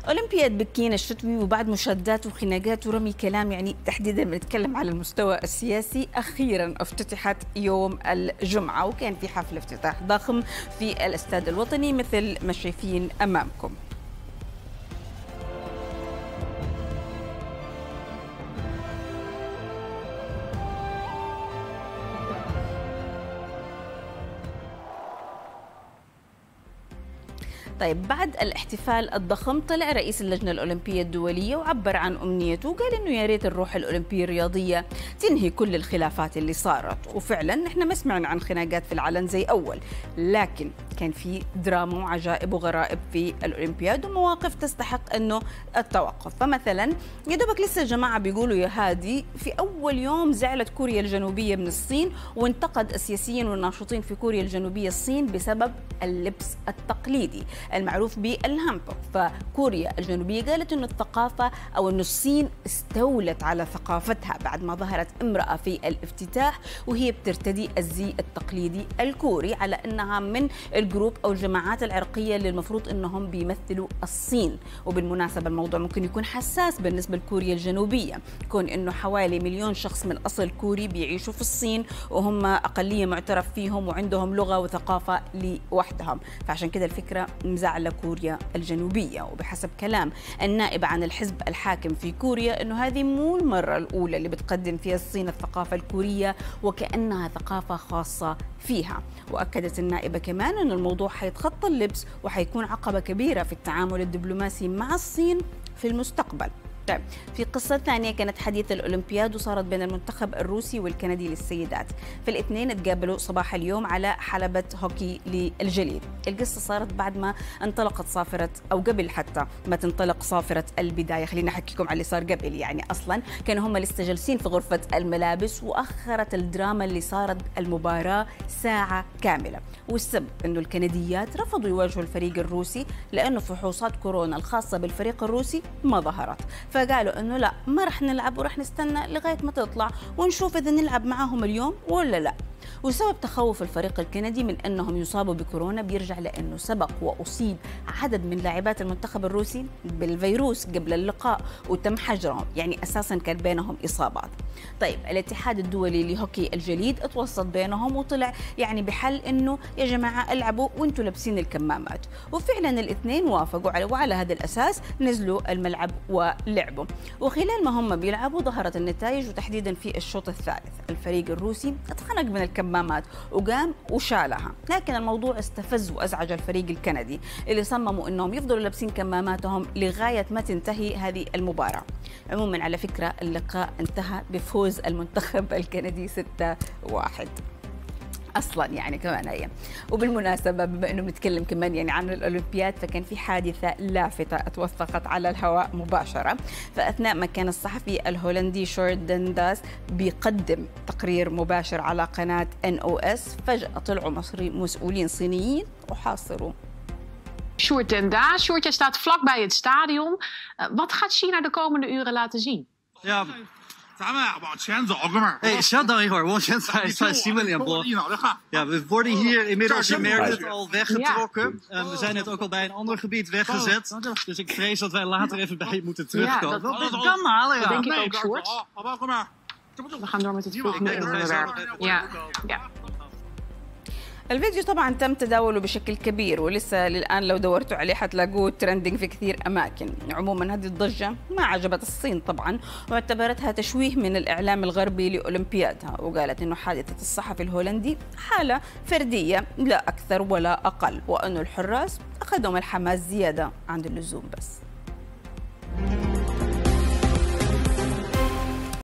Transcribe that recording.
أولمبياد بكين الشتوي وبعد مشادات وخناقات ورمي كلام، يعني تحديدا بنتكلم على المستوى السياسي، أخيرا افتتحت يوم الجمعة وكان في حفل افتتاح ضخم في الاستاد الوطني مثل ما شايفين أمامكم. طيب بعد الاحتفال الضخم طلع رئيس اللجنة الأولمبية الدولية وعبر عن أمنيته وقال إنه يا ريت الروح الأولمبية الرياضية تنهي كل الخلافات اللي صارت، وفعلا نحن ما سمعنا عن خناقات في العلن زي أول، لكن كان في دراما وعجائب وغرائب في الأولمبياد ومواقف تستحق إنه التوقف. فمثلا يا دوبك لسه الجماعة بيقولوا يا هادي في أول يوم زعلت كوريا الجنوبية من الصين، وانتقد السياسيين والناشطين في كوريا الجنوبية الصين بسبب اللبس التقليدي المعروف بالهامبوك. فكوريا الجنوبية قالت إنه الثقافة أو إنه الصين استولت على ثقافتها بعد ما ظهرت امرأة في الافتتاح وهي بترتدي الزي التقليدي الكوري، على إنها من الجروب أو الجماعات العرقية اللي المفروض إنهم بيمثلوا الصين. وبالمناسبة الموضوع ممكن يكون حساس بالنسبة لكوريا الجنوبية، كون إنه حوالي 1,000,000 شخص من أصل كوري بيعيشوا في الصين وهم أقلية معترف فيهم وعندهم لغة وثقافة لوحدهم، فعشان كده الفكرة مزعلة كوريا الجنوبية. وبحسب كلام النائب عن الحزب الحاكم في كوريا إنه هذه مو المرة الأولى اللي بتقدم فيها الصين الثقافة الكورية وكأنها ثقافة خاصة فيها. وأكدت النائبة كمان أن الموضوع حيتخطى اللبس وحيكون عقبة كبيرة في التعامل الدبلوماسي مع الصين في المستقبل. طيب في قصة ثانية كانت حديث الأولمبياد وصارت بين المنتخب الروسي والكندي للسيدات. في الاثنين تقابلوا صباح اليوم على حلبة هوكي للجليد. القصة صارت بعد ما انطلقت صافرة أو قبل حتى ما تنطلق صافرة البداية. خلينا أحكيكم على اللي صار قبل. يعني أصلا كانوا هم لسه جالسين في غرفة الملابس وأخرت الدراما اللي صارت المباراة ساعة كاملة، والسبب أنه الكنديات رفضوا يواجهوا الفريق الروسي لأنه فحوصات كورونا الخاصة بالفريق الروسي ما ظهرت، فقالوا انه لا ما رح نلعب ورح نستنى لغايه ما تطلع ونشوف اذا نلعب معاهم اليوم ولا لا. وسبب تخوف الفريق الكندي من انهم يصابوا بكورونا بيرجع لانه سبق واصيب عدد من لاعبات المنتخب الروسي بالفيروس قبل اللقاء وتم حجرهم، يعني اساسا كان بينهم اصابات. طيب الاتحاد الدولي لهوكي الجليد اتوسط بينهم وطلع يعني بحل انه يا جماعه العبوا وانتم لابسين الكمامات، وفعلا الاثنين وافقوا وعلى هذا الاساس نزلوا الملعب ولعبوا. وخلال ما هم بيلعبوا ظهرت النتائج، وتحديدا في الشوط الثالث الفريق الروسي اتخنق من الكمامات وقام وشالها، لكن الموضوع استفز وازعج الفريق الكندي اللي صمموا انهم يفضلوا لابسين كماماتهم لغايه ما تنتهي هذه المباراه. عموما على فكره اللقاء انتهى بفوز المنتخب الكندي 6-1 اصلا يعني كمان هي. وبالمناسبه بما انه بنتكلم كمان يعني عن الاولمبياد، فكان في حادثه لافته اتوثقت على الهواء مباشره. فاثناء ما كان الصحفي الهولندي شورت دنداس بيقدم تقرير مباشر على قناه NOS فجاه طلعوا مسؤولين صينيين وحاصروا Sjoerd den Daas. Sjoerd, jij staat vlakbij het stadion. Wat gaat China de komende uren laten zien? Ja, 咱们啊往前走，哥们儿。 哎，稍等一会儿，我先在新闻联播。Ja, we worden hier inmiddels, je merkt het, al weggetrokken. We zijn net ook al bij een ander gebied weggezet. Dus ik vrees dat wij later even bij je moeten terugkomen. Dat kan halen, ja. Dat denk ik ook, Sjoerd. We gaan door met het volgende onderwerp. Ja. الفيديو طبعا تم تداوله بشكل كبير ولسه للآن لو دورتوا عليه حتلاقوه ترندنج في كثير أماكن. عموما هذه الضجة ما عجبت الصين طبعا، واعتبرتها تشويه من الإعلام الغربي لأولمبيادها، وقالت إنه حادثة الصحفي الهولندي حالة فردية لا أكثر ولا أقل، وأنه الحراس أخذوا الحماس زيادة عن اللزوم بس.